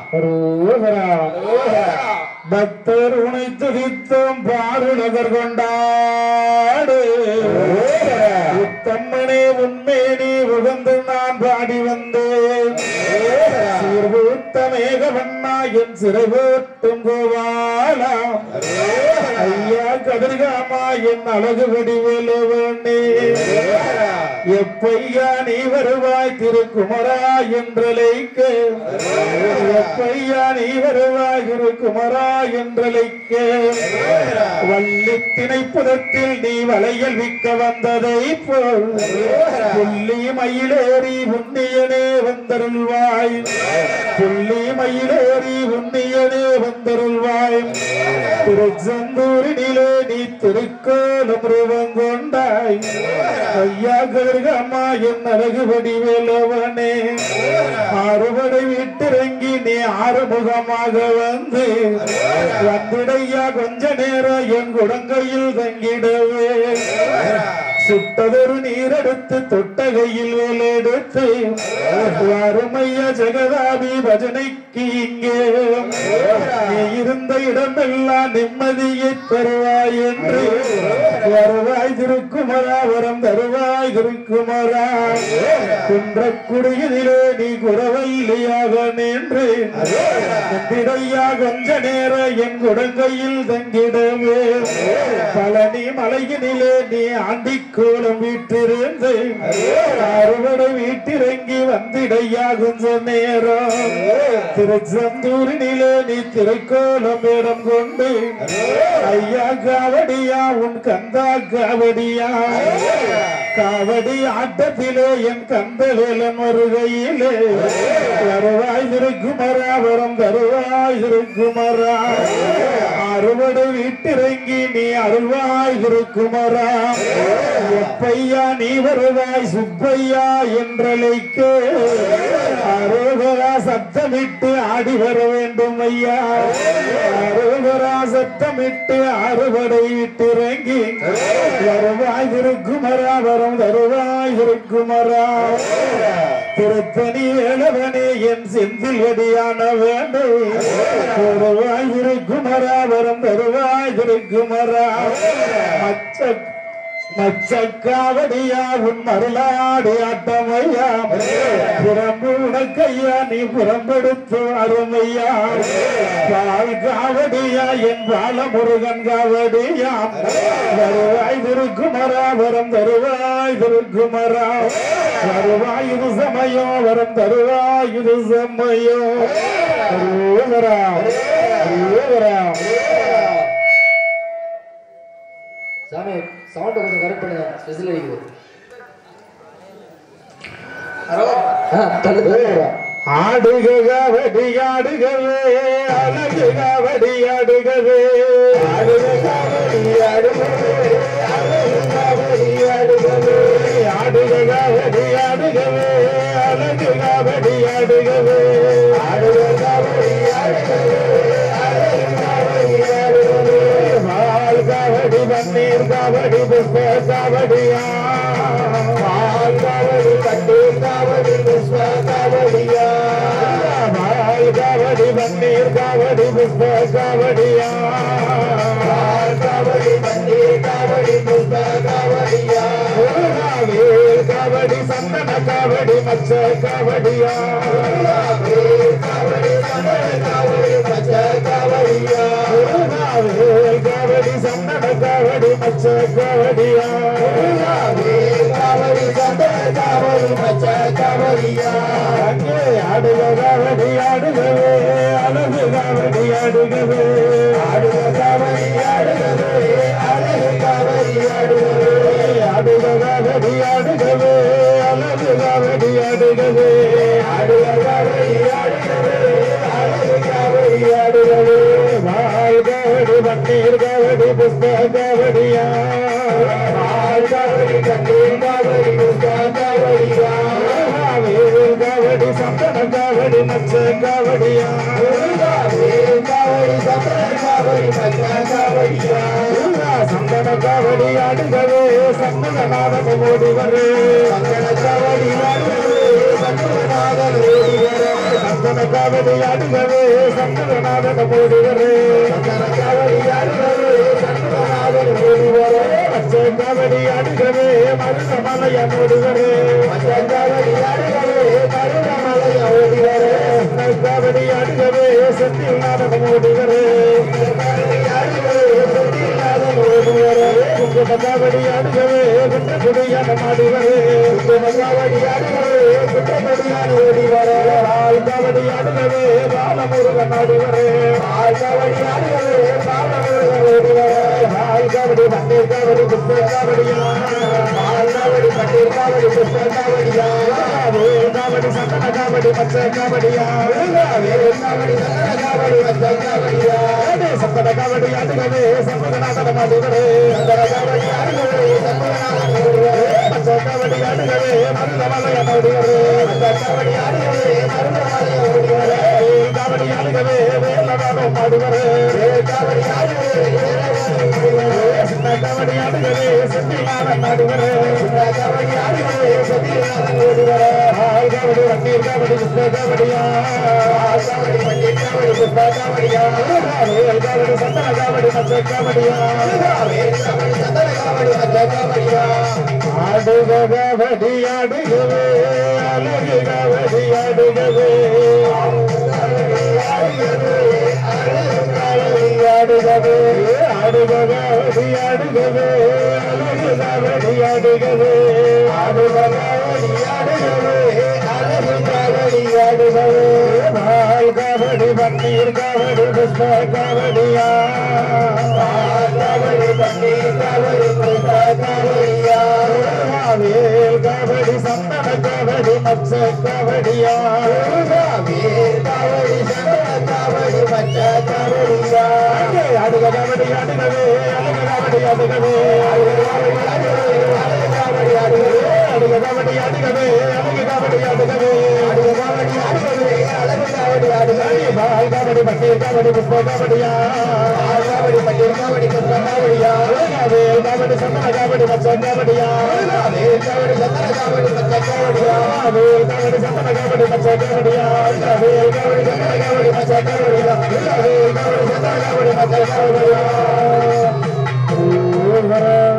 பக்தர் உனை துதித்தோம் பாருலகர் கொண்டாடு உத்தம்மனே உண்மேனி உகந்து நான் பாடி வந்தேன் சீர்பூத்த மேகவண்ணா என் சிறைபோட்டும் கோவாலா ஐயா கதிர்காமா என் அழகு வடிவேலுவனே எப்பையா நீ வருவாய் திருக்குமரா என்றழைக்க எப்பையா நீ வருவாய் திருக்குமரா என்றழைக்க வள்ளி திணைப்புதத்தில் நீ வளையல் விற்க வந்ததை போல் புள்ளி மயிலேறி உன்னியனே வந்தருள்வாய் புள்ளி மயிலேறி உன்னியனே வந்தருள்வாய் திருச்செந்தூரினிலே நீ திருக்கோலம் ரூபம் கொண்டாய் ஐயா கதிர்காமா என் அழகு வடிவேலவனே ஆறுபடை விட்டிறங்கி நீ ஆறுமுகமாக வந்திடையா கொஞ்ச நேரம் என் குடங்கையில் தங்கிடவே சுட்டதொரு நீரெடுத்து தொட்டகையில் வேலெடுத்து அருமையா ஜெகதாபி பஜனைக்கு இங்கே நீ இருந்த இடமெல்லாம் நிம்மதியை தருவாய் என்று வருவாய் திருக்குமரா வரம் தருவாய் திருக்குமரா குன்றக்குடியிலே நீ குறவல்லியாக நின்று இடையா கொஞ்ச நேரம் என் குடங்கையில் தங்கிடவே பழனி மலையினிலே நீ ஆண்டி கோலம் வீட்டிருந்து அறுவடை வீட்டிறங்கி வந்திடையா கொஞ்ச நேரம் திருச்செந்தூரினிலே நீ திருக்கோலம் இடம் கொண்டு ஐயா காவடியா உன் கந்தா காவடியா காவடி ஆட்டத்திலே என் கந்தவேலன் வருகையிலே வருவாய் திருக்குமரா வரம் தருவாய் திருக்குமரா அறுவடை வீட்டிறங்கி நீ அருள்வாய் திருக்குமரா எப்பையா நீ வருவாய் சுப்பையா என்றழைக்க அரோகரா சத்தமிட்டு ஆடி வர வேண்டும் ஐயா அரோகரா சத்தமிட்டு அறுவடை விட்டிறங்கி வருவாய் திருக்குமரா வரம் தருவாய் திருக்குமரா திருத்தணி வேலவனே என் செந்தில் வடியான வேண்டும் வருவாய் திருக்குமரா வரம் தருவாய் திருக்குமரா மச்சக்காவடியா உன் மருளாடி ஆட்டமையா புறம்பு உனக்கையா நீ புறம்பெடுத்து அருமையா பால் காவடியா என் பாலமுருகன் காவடியா வருவாய் திருக்குமரா வரம் தருவாய் திருக்குமரா வருவாய் இது சமயம் வரம் தருவாய் இது சமயம் சாமி சவுண்ட் கொஞ்சம் கரெக்ட் பண்ணுங்க ஸ்பெஷல் அடிக்குது ஆடுக காவடி ஆடுகவே அழகு காவடி ஆடுகவே ஆடுக காவடி ஆடுகவே அழகு காவடி ஆடுகவே ஆடுக காவடி ஆடுகவே அழகு காவடி ஆடுகவே ஆடுக காவடி ஆடுகவே அழகு காவடி ஆடுகவே பால் காவடி பன்னீர் காவடி புஷ்ப காவடியா பால் காவடி கட்டீர் காவடி புஷ்ப காவடியா பால் காவடி பன்னீர் காவடி புஷ்ப காவடியா பால் காவடி பன்னீர் காவடி புஷ்ப காவடியா வேல் காவடி சந்தன காவடி மச்ச காவடியா வேல் காவடி சந்தன காவடி மச்ச காவடியா வேல் காவடி சந்தன காவடி மச்ச காவடியா வேல் காவடி சந்தன காவடி மச்ச காவடியா அங்கே ஆடுக காவடி ஆடுகவே அழகு காவடி ஆடுகவே ஆடுக காவடி ஆடுகவே அழகு காவடி ஆடுகவே ஆடுக காவடி ஆடுகவே அழகு காவடி ஆடுகவே ஆடுக காவடி ஆடுகவே அழகு காவடி ஆடுகவே பால் காவடி பன்னீர் காவடி புஷ்ப காவடியா பால் காவடி கண்ணீர் காவடி புஷ்ப காவடியா வேல் காவடி சந்தன காவடி மச்ச காவடியா வேல் காவடி சந்தன காவடி மச்ச காவடியா சந்தன காவடி ஆடுகவே சந்தன நாதம் ஓடுவரே சந்தன காவடி ஆடுகவே சண்முகநாதன் ஓடி வர சந்தன காவடி ஆடுகவே சண்முகநாதன் ஓடி வர சந்தன காவடி ஆடுகவே சண்முகநாதன் ஓடி வர பச்சை காவடி ஆடுகவே மருதமலையன் ஓடி வர பச்சை காவடி ஆடுகவே மருதமலையன் ஓடி வர காவடி ஆடுகவே செந்தில்நாதன் ஓடி வர காவடி ஆடுகவே செந்தில்நாதன் ஓடி வர காவடி ஆடுகவே குடியான மாடி வர காவடி ஆடுகவே குடியான ஓடி வர காவடி ஆடுகவே பாலமுருகன் ஆடி வர காவடி ஆடுகவே பாலமுருகன் ஓடி வர காவடி பன்னீர் காவடி புஷ்ப காவடியா காவடி பன்னீர் காவடி புஷ்ப காவடியா காவடி சந்தன காவடி பச்சை காவடியா காவடி சந்தன காவடி பச்சை காவடியா சந்தன காவடி ஆடுகவே சண்முகநாதன் ஆடுகவே சந்தன காவடி ஆடுகவே சண்முகநாதன் ஆடுகவே பச்சை காவடி ஆடுகவே மருதமலையன் ஆடுகவே பச்சை காவடி ஆடுகவே மருதமலையன் ஆடுகவே காவடி ஆடுகவே வேலநாதன் ஆடுகவே காவடி ஆடுகவே காவடி ஆடுகவே செந்தில்நாதன் ஆடுகவே காவடி ஆடுகவே செந்தில்நாதன் ஆடுகவே காவடி பன்னீர் காவடி புஷ்ப காவடியா காவடி பன்னீர் காவடி புஷ்ப காவடியா காவடி சந்தன காவடி பச்சை காவடியா காவடி சந்தன காவடி பச்சை காவடியா ஆடுக காவடி ஆடுகவே அழகு காவடி ஆடுகவே ஆடுகவே ஆடுக காவடி ஆடுகவே அழகு காவடி ஆடுகவே ஆடுக காவடி ஆடுகவே அழகு காவடி ஆடுகவே பால் காவடி பன்னீர் காவடி புஷ்ப காவடியா காவடி பன்னீர் காவடி புஷ்ப காவடியா வேல் காவடி சந்தன காவடி மச்ச காவடியா வேல் காவடி சந்தன காவடி மச்ச காவடியா ஆடுக காவடி ஆடுகவே அழகு காவடி ஆடுகவே ஆடுக காவடி ஆடுகவே ஆடுக காவடி ஆடுகவே அழகு காவடி ஆடுகவே ஆடுக காவடி ஆடுகவே அழகு காவடி ஆடுகவே பால் காவடி பன்னீர் காவடி புஷ்ப காவடியா காவடி பன்னீர் காவடி புஷ்ப காவடியா வேல் காவடி சந்தன காவடி மச்ச காவடியா வேல் காவடி சந்தன காவடி மச்ச காவடியா வேல் காவடி சந்தன காவடி மச்ச காவடியா வேல் காவடி சந்தன காவடி மச்ச காவடியா வேல் காவடி சந்தன காவடி மச்ச காவடியா